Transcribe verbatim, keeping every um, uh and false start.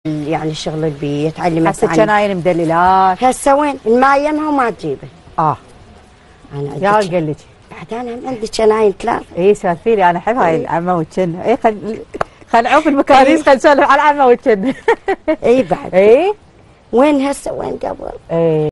يعني شغل البيت علمت هسه جناين مدللات. هسه وين المايمها وما تجيبه. اه انا يا قال لك بعد انا عندي جناين ثلاث. اي سالفي لي، انا احب هاي العمه والجن. اي خل خل نعوف المكاريس، خل نسولف على العمه والجن. اي بعد اي وين هسه وين قبل. اي